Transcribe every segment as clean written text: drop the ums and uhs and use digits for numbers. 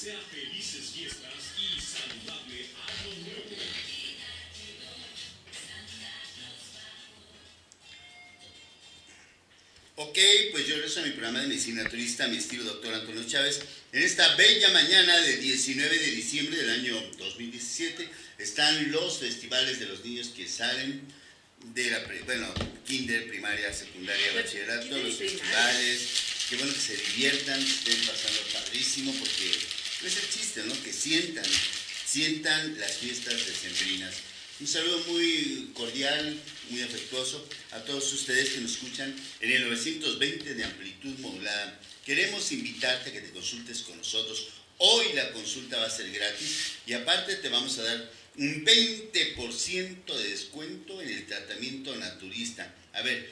desea felices fiestas y saludable año nuevo. Ok, pues yo regreso a mi programa de medicina naturista, mi estilo doctor Antonio Chávez. En esta bella mañana de 19 de diciembre del año 2017 están los festivales de los niños que salen de la, kinder, primaria, secundaria, bachillerato, los festivales. Qué bueno que se diviertan, que estén pasando padrísimo, porque es el chiste, ¿no? Que sientan las fiestas decembrinas. Un saludo muy cordial, muy afectuoso a todos ustedes que nos escuchan en el 920 de amplitud modulada. Queremos invitarte a que te consultes con nosotros. Hoy la consulta va a ser gratis y aparte te vamos a dar un 20% de descuento en el tratamiento naturista. A ver,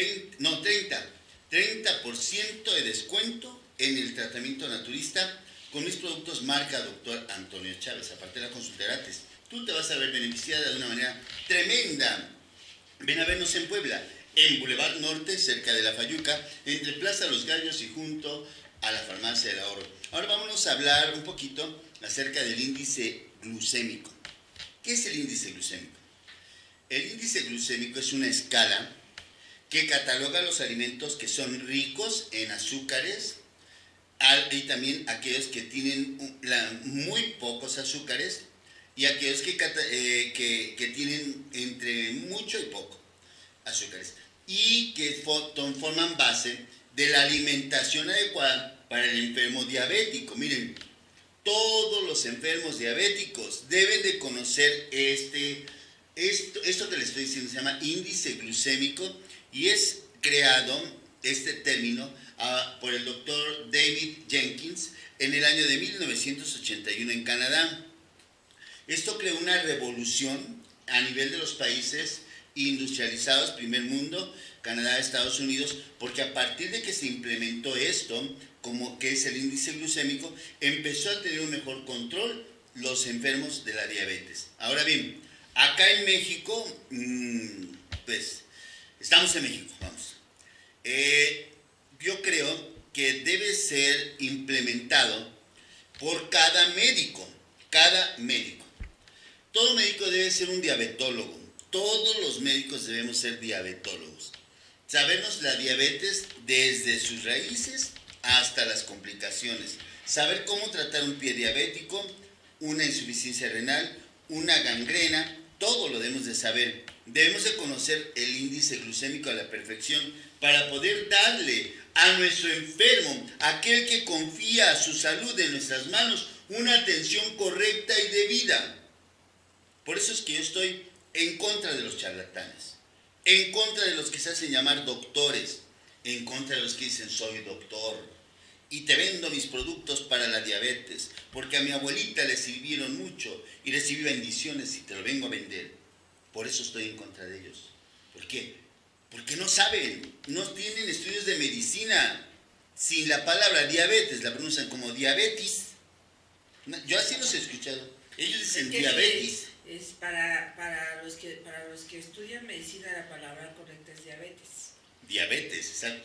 30% de descuento en el tratamiento naturista con mis productos marca Dr. Antonio Chávez. Aparte de la consulta gratis, tú te vas a ver beneficiada de una manera tremenda. Ven a vernos en Puebla, en Boulevard Norte, cerca de La Fayuca, entre Plaza Los Gallos y junto a la Farmacia del Ahorro. Ahora vámonos a hablar un poquito acerca del índice glucémico. ¿Qué es el índice glucémico? El índice glucémico es una escala que cataloga los alimentos que son ricos en azúcares y también aquellos que tienen muy pocos azúcares y aquellos que tienen entre mucho y poco azúcares y que forman base de la alimentación adecuada para el enfermo diabético. Miren, todos los enfermos diabéticos deben de conocer esto que les estoy diciendo. Se llama índice glucémico y es creado este término por el doctor David Jenkins en el año de 1981 en Canadá. Esto creó una revolución a nivel de los países industrializados, primer mundo, Canadá, Estados Unidos, porque a partir de que se implementó esto, como que es el índice glucémico, empezó a tener un mejor control los enfermos de la diabetes. Ahora bien, acá en México, pues, estamos en México, vamos. Yo creo que debe ser implementado por cada médico. Todo médico debe ser un diabetólogo. Todos los médicos debemos ser diabetólogos. Sabernos la diabetes desde sus raíces hasta las complicaciones. Saber cómo tratar un pie diabético, una insuficiencia renal, una gangrena, todo lo debemos de saber. Debemos de conocer el índice glucémico a la perfección para poder darle a nuestro enfermo, aquel que confía su salud en nuestras manos, una atención correcta y debida. Por eso es que yo estoy en contra de los charlatanes, en contra de los que se hacen llamar doctores, en contra de los que dicen soy doctor y te vendo mis productos para la diabetes, porque a mi abuelita le sirvieron mucho y recibí bendiciones y te lo vengo a vender. Por eso estoy en contra de ellos. ¿Por qué? Porque no saben, no tienen estudios de medicina. Sin la palabra diabetes la pronuncian como diabetes. Yo así los he escuchado. Ellos dicen diabetes. Es para los que estudian medicina, la palabra correcta es diabetes. Diabetes, exacto.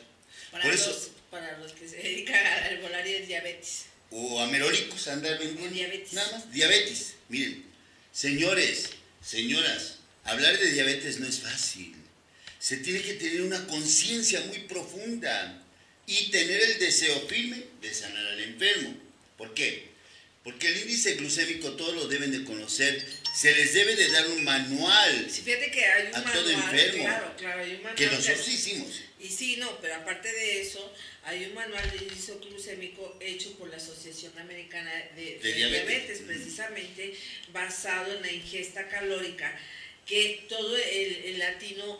Para los que se dedican al herbolario es diabetes. O a merólicos, andar vendiendo. O diabetes. Nada más, diabetes. Miren, señores, señoras, hablar de diabetes no es fácil. Se tiene que tener una conciencia muy profunda y tener el deseo firme de sanar al enfermo. ¿Por qué? Porque el índice glucémico todos lo deben de conocer. Se les debe de dar un manual. Sí, fíjate que hay un a manual, todo enfermo. Claro, hay un manual. Que nosotros hicimos. Y sí, no, pero aparte de eso, hay un manual de índice glucémico hecho por la Asociación Americana de Diabetes, precisamente basado en la ingesta calórica que todo el latino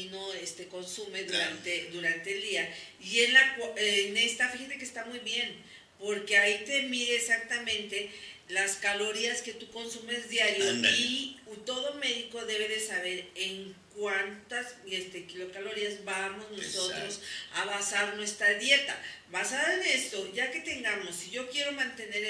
consume durante el día. Y en esta, fíjate que está muy bien, porque ahí te mide exactamente las calorías que tú consumes diario. Andale. Y todo médico debe de saber en cuántas kilocalorías vamos nosotros a basar nuestra dieta. Basada en esto, ya que tengamos, si yo quiero mantener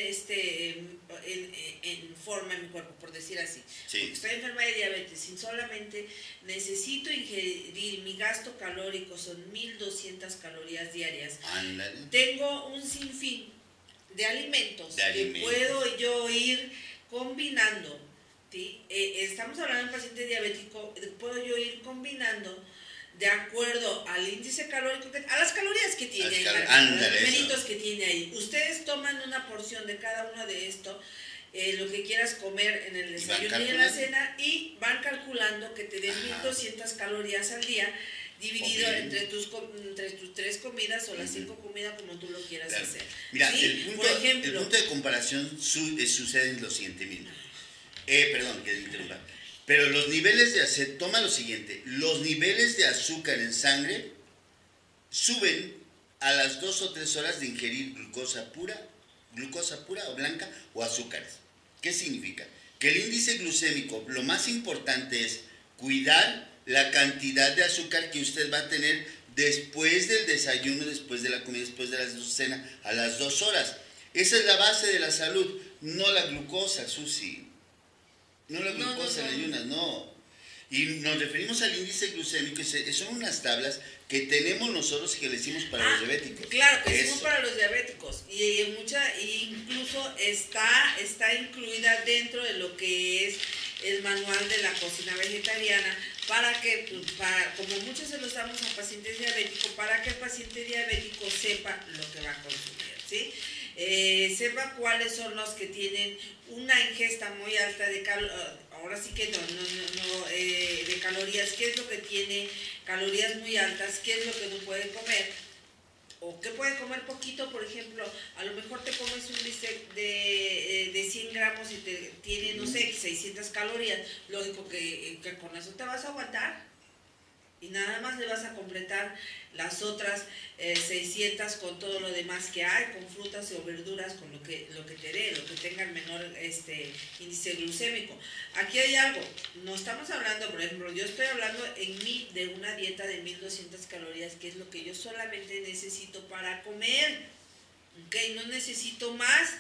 en forma en mi cuerpo, por decir así, porque estoy enferma de diabetes, y solamente necesito ingerir, mi gasto calórico son 1200 calorías diarias. Andale. Tengo un sinfín de alimentos que puedo yo ir combinando, ¿sí? Estamos hablando de un paciente diabético, puedo yo ir combinando de acuerdo al índice calórico, a las calorías que tiene ahí, a los numeritos que tiene ahí. Ustedes toman una porción de cada uno de esto, lo que quieras comer en el desayuno y en la cena, y van calculando que te den 1200 calorías al día, dividido entre tus 3 comidas o las 5 comidas, como tú lo quieras hacer. Mira, ¿sí? el punto de comparación sucede en lo siguiente mismo. Perdón, que interrumpa. Pero los niveles de toma lo siguiente, los niveles de azúcar en sangre suben a las 2 o 3 horas de ingerir glucosa pura o blanca o azúcares. ¿Qué significa? Que el índice glucémico, lo más importante es cuidar la cantidad de azúcar que usted va a tener después del desayuno, después de la comida, después de la cena, a las 2 horas. Esa es la base de la salud, no la glucosa, Susi. No la glucosa en ayunas, no. Y nos referimos al índice glucémico, son unas tablas que tenemos nosotros y que le hicimos para los diabéticos. Claro, que hicimos para los diabéticos. Y incluso está incluida dentro de lo que es el manual de la cocina vegetariana, para que, como muchos se los damos a pacientes diabéticos, para que el paciente diabético sepa lo que va a consumir, ¿sí? Sepa cuáles son los que tienen una ingesta muy alta de ahora sí que de calorías, qué es lo que tiene calorías muy altas, qué es lo que no puede comer, o qué puede comer poquito. Por ejemplo, a lo mejor te comes un bistec de 100 gramos y tiene, no sé, 600 calorías, lógico que con eso te vas a aguantar, y nada más le vas a completar las otras 600 con todo lo demás que hay, con frutas o verduras, con lo que te dé, lo que tenga el menor índice glucémico. Aquí hay algo, no estamos hablando, por ejemplo, yo estoy hablando de una dieta de 1200 calorías, que es lo que yo solamente necesito para comer, ¿ok? No necesito más.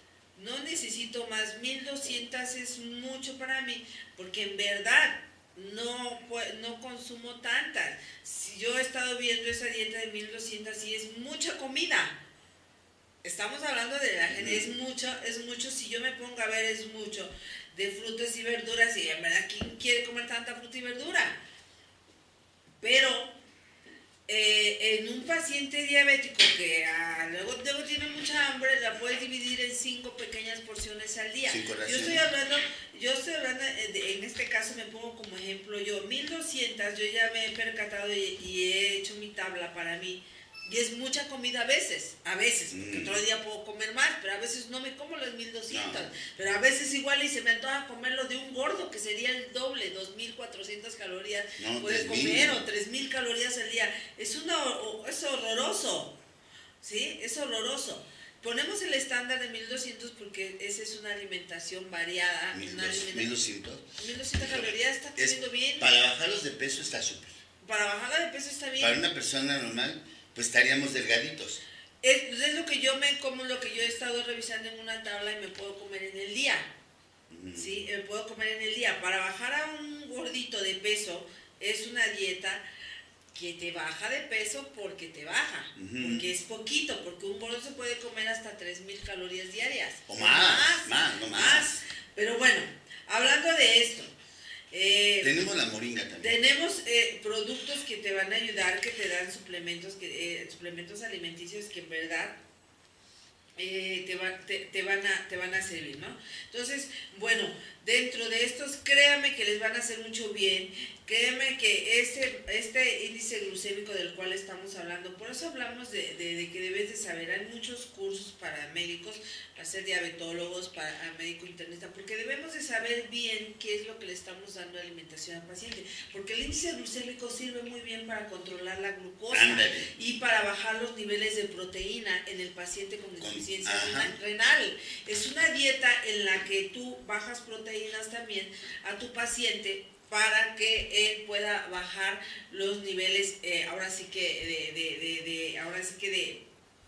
1200 es mucho para mí, porque en verdad no consumo tantas. Si yo he estado viendo esa dieta de 1200 y es mucha comida. Estamos hablando de la gente, es mucho, si yo me pongo a ver, es mucho de frutas y verduras, y en verdad, ¿quién quiere comer tanta fruta y verdura? Pero en un paciente diabético que luego tiene mucha hambre, la puedes dividir en 5 pequeñas porciones al día. Yo estoy hablando, en este caso me pongo como ejemplo yo, 1200, yo ya me he percatado y he hecho mi tabla para mí. Y es mucha comida a veces, porque otro día puedo comer más, pero a veces no me como las 1200, pero a veces igual y se me antoja comerlo de un gordo, que sería el doble, 2400 calorías, puede comer, o 3000 calorías al día. Es horroroso, ¿sí? Es horroroso. Ponemos el estándar de 1200 porque esa es una alimentación variada. 1200 calorías, está comiendo bien. Para bajarlos de peso está súper. Para bajarla de peso está bien. Para una persona normal, pues estaríamos delgaditos. Es lo que yo me como, lo que yo he estado revisando en una tabla, y me puedo comer en el día. ¿Sí? Me puedo comer en el día. Para bajar a un gordito de peso, es una dieta que te baja de peso porque te baja. Porque es poquito, porque un gordo se puede comer hasta 3000 calorías diarias. O más. Pero bueno, hablando de esto. Tenemos la moringa también. Tenemos productos que te van a ayudar, que te dan suplementos alimenticios que en verdad te van a servir, ¿no? Entonces, bueno, dentro de estos, créame que les van a hacer mucho bien. Créeme que este índice glucémico del cual estamos hablando, por eso hablamos de que debes de saber. Hay muchos cursos para médicos, para ser diabetólogos, para médico internista, porque debemos de saber bien qué es lo que le estamos dando de alimentación al paciente, porque el índice glucémico sirve muy bien para controlar la glucosa. Ándale. Y para bajar los niveles de proteína en el paciente con insuficiencia renal. Es una dieta en la que tú bajas proteínas también a tu paciente, para que él pueda bajar los niveles,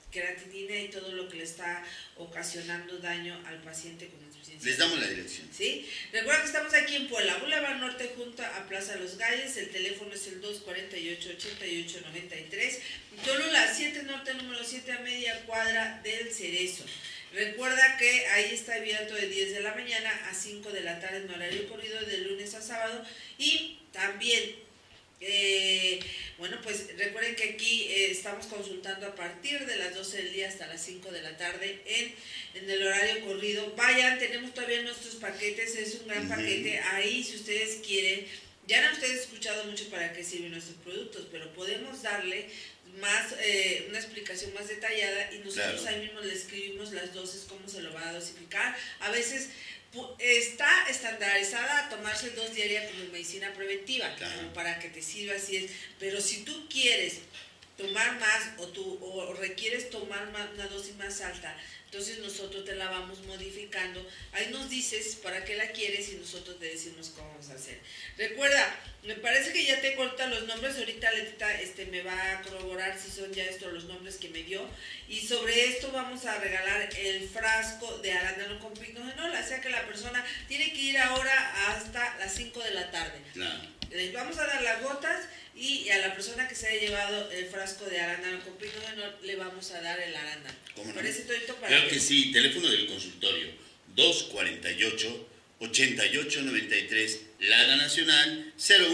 creatinina y todo lo que le está ocasionando daño al paciente con insuficiencia. Les damos la dirección. ¿Sí? Recuerda que estamos aquí en Puebla, Boulevard Norte, junto a Plaza Los Galles. El teléfono es el 248-8893. Toluca 7 Norte, número 7, a media cuadra del Cerezo. Recuerda que ahí está abierto de 10 de la mañana a 5 de la tarde en horario corrido, de lunes a sábado. Y también, bueno, pues recuerden que aquí estamos consultando a partir de las 12 del día hasta las 5 de la tarde en el horario corrido. Vayan, tenemos todavía nuestros paquetes, es un gran paquete. Ahí, si ustedes quieren, ya han ustedes escuchado mucho para qué sirven nuestros productos, pero podemos darle más una explicación más detallada y nosotros ahí mismo le escribimos las dosis, cómo se lo va a dosificar. A veces está estandarizada a tomarse 2 diarias como medicina preventiva, como para que te sirva, así es. Pero si tú quieres tomar más o requieres tomar una dosis más alta, entonces nosotros te la vamos modificando. Ahí nos dices para qué la quieres y nosotros te decimos cómo vamos a hacer. Recuerda, me parece que ya te corta los nombres. Ahorita Letita me va a corroborar si son ya estos los nombres que me dio. Y sobre esto vamos a regalar el frasco de arándano con picnogenol. O sea que la persona tiene que ir ahora hasta las 5 de la tarde. Claro. Les vamos a dar las gotas y a la persona que se haya llevado el frasco de arándano con picnogenol le vamos a dar el arándano. ¿Cómo no? ¿Parece todito para Claro que sí. Teléfono del consultorio 248-8893, Lada Nacional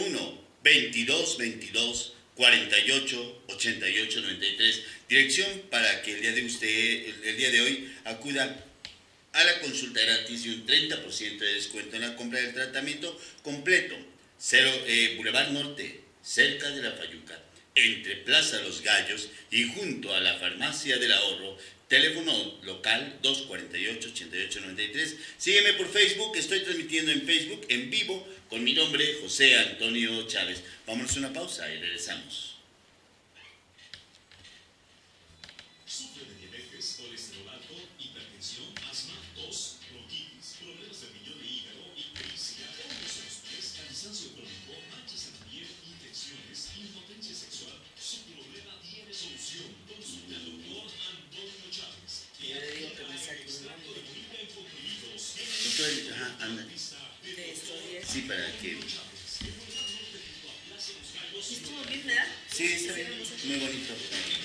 01-2222-48-8893. Dirección para que el día de hoy acuda a la consulta gratis y un 30% de descuento en la compra del tratamiento completo. Boulevard Norte, cerca de la Fayuca, entre Plaza Los Gallos y junto a la Farmacia del Ahorro. Teléfono local 248-8893. Sígueme por Facebook, estoy transmitiendo en Facebook en vivo con mi nombre, José Antonio Chávez. Vámonos a una pausa y regresamos. Sufre de diabetes, colesterol alto, hipertensión, asma, tos, bronquitis, problemas de riñón e hígado y crisis, hongos en los pies, cansancio crónico, manchas en la piel, infecciones, impotencia sexual. Su problema tiene solución. Consulte al doctor Antonio Chávez. Yo le digo que me saque un nombre. Doctor, anda. De estos días. Sí, para que... Estuvo bien, ¿verdad? Sí, está bien. Muy bonito.